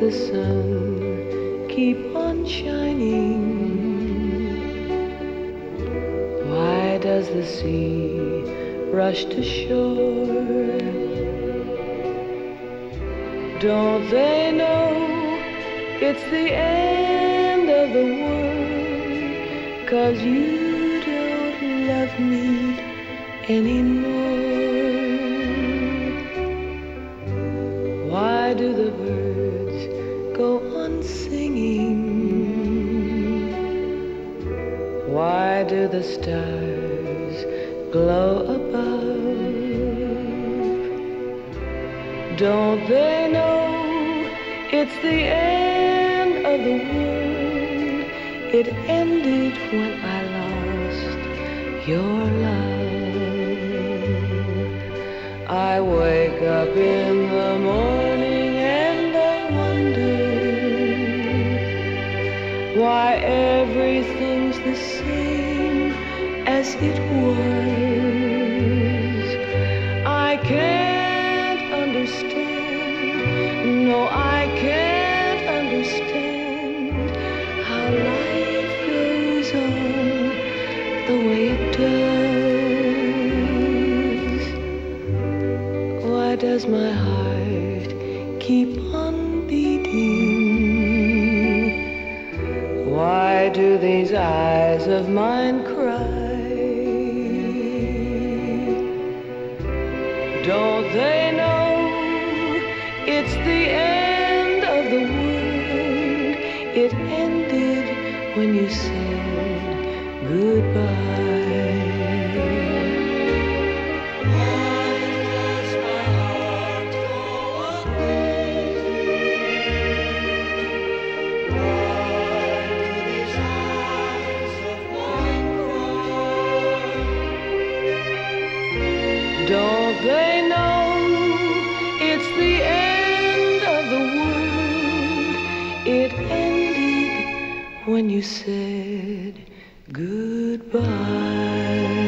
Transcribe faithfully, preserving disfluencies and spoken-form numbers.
the sun keep on shining? Why does the sea rush to shore? Don't they know it's the end of the world? 'Cause you don't love me anymore. Why do the birds go on singing? Why do the stars glow above? Don't they know it's the end of the world? It ended when I lost your love. I wake up in the morning and I wonder why everything's the same as it was. I can't understand, no, I can't understand how life goes on the way it does. Why does my heart keep on beating? Why do these eyes of mine cry? Don't they know it's the end of the world? It ended when you said goodbye. Don't they know it's the end of the world? It ended when you said goodbye.